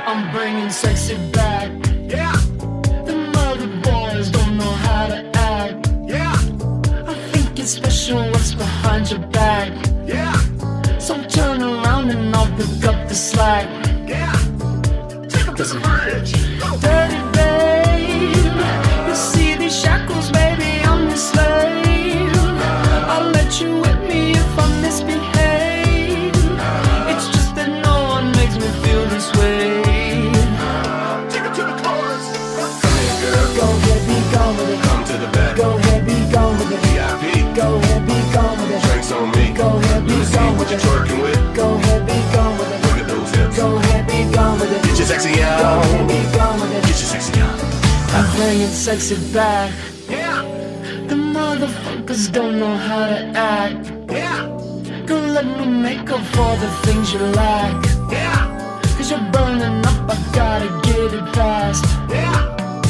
I'm bringing sexy back. Yeah. The mother boys don't know how to act. Yeah. I think it's special what's behind your back. Yeah. So turn around and I'll pick up the slack. Yeah. Take 'em to the bridge. Dirty babe, you see these shackles, baby, I'm your slave. I'll let you whip me if I misbehave. It's just that no one makes me feel this way. Take it to the chorus. Come here, girl. Go ahead, be gone with it. Come to the back. Go ahead, be gone with it. VIP. Go ahead, be gone with it. Drinks on me. Go ahead, be gone with it. What you twerking with? Go ahead, be gone with it. Look at those hips. Go ahead, be gone with it. Get your sexy out. Go ahead, be gone with it. Get your sexy out. I'm bringing sexy back. Yeah. The motherfuckers don't know how to act. Yeah. Girl, let me make up for the things you lack. Yeah. Cause you're burning up, I gotta get it fast. Yeah.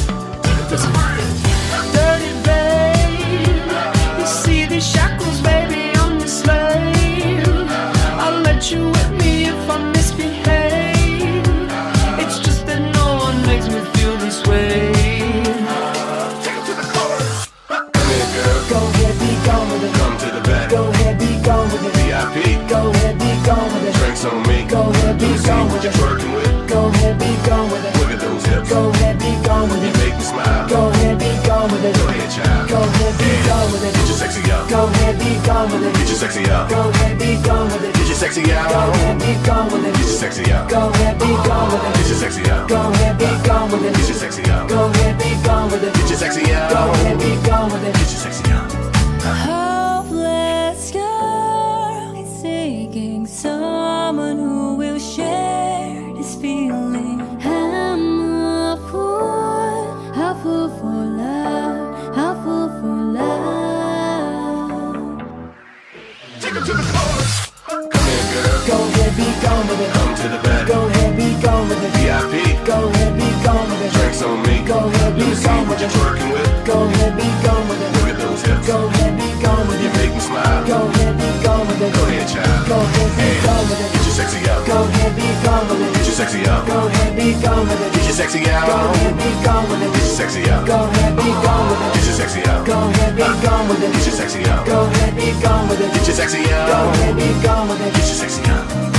Dirty babe, you see these shackles, baby, I'm your slave. I'll let you whip me if I misbehave. It's just that no one makes me feel this way. Take it to the chorus. Come here, girl. Go ahead, be gone with it. Come to the back. Go ahead, be gone with it. VIP. Go ahead, be gone with it. Drinks on me. Go ahead, be gone with it. Working with. Go ahead, be gone with it. Look at those hips. Go ahead, be gone with it. You make me smile. Go ahead, be gone with it. Go ahead, child. Go ahead, be gone with it. Get your sexy out. Go ahead, be gone with it. Get your sexy out. Go ahead, be gone with it. Get your sexy out. Go ahead, be gone with it. Get your sexy out. Go ahead, be gone with it. Get your sexy out. Go ahead, be gone with it. Get your sexy out. Go ahead, be gone with it. Get your sexy out. Go ahead, be gone with it. Get your sexy out. Hopeless girl is seeking someone who will share this feeling. I'm a fool for love, a fool for love. Take it to the chorus. Come here, girl. Go ahead, be gone with it. Come to the back. Go ahead, be gone with it. VIP. Go ahead, be gone with it. Drinks on me. Go ahead, be gone with it. Working with. Go ahead, be gone with it. Look at those hips. Go ahead, be gone with it. You make me smile. Go ahead, be gone with it. Go ahead, child. Go ahead, be gone with it. Get your sexy out. Go ahead, be gone with it. Get your sexy out. Go ahead, be gone with it. Get your sexy out. Go ahead, be gone with it. Get your sexy out. Go ahead, be gone with it. Get your sexy out. Go ahead, be gone with it. Get your sexy out. Go ahead, be gone with it. Get your sexy out. Go ahead, be gone with it. Get your sexy out.